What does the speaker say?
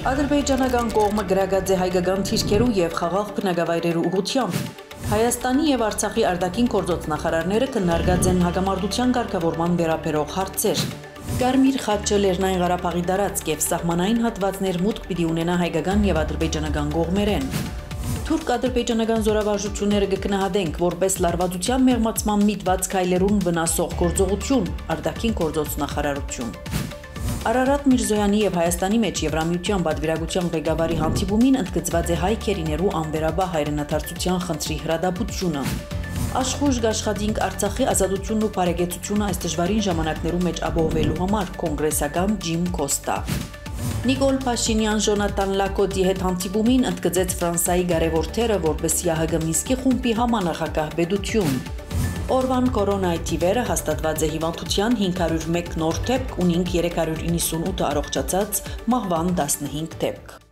Ադրբեջանական կողմը գրագած է հայկական թիրքերու եւ խաղաղ բնակավայրերու ուղղությամբ։ Հայաստանի եւ Արցախի արտաքին գործոց նախարարները քննարկած են հակամարտության ղեկավարման վերաբերող հարցեր։ Կարմիր խաչը Լեռնային Ղարաբաղի տարածք եւ սահմանային հատվածներ մուտք պիտի ունենա հայկական եւ ադրբեջանական կողմերեն։ Թուրք-ադրբեջանական զորավարժությունները կգնահատենք որպես լարվածության մեղմացման միտված քայլերուն վնասող գործողություն, արտաքին գործոց նախարարություն։ Արարատ Միրզոյանի եւ Հայաստանի մեջ Եվրամիության պատվիրակության ղեկավարի հանդիպումին ընդգծված է հայ քերիներու անվերաբար հայրենադարձության խնդրի հրադապությունը։ Աշխույժ աշխատինք Արցախի ազատությունն ու բարեկեցությունը այս դժվարին ժամանակներու մեջ ապահովելու համար կոնգրեսական Ջիմ Կոստա։ Նիկոլ Փաշինյան Ժոնատան Լակոդի հետ հանդիպումին ընդգծեց Ֆրանսիայի կարևոր թերը որպես ՀՀԳ Մինսկի խումբի համանախագահ պետություն։ Օրվան կորոնայի թիվերը հաստատված է հիվանդության 501 նոր դեպք ու 398 առողջացած, մահվան 15 դեպք։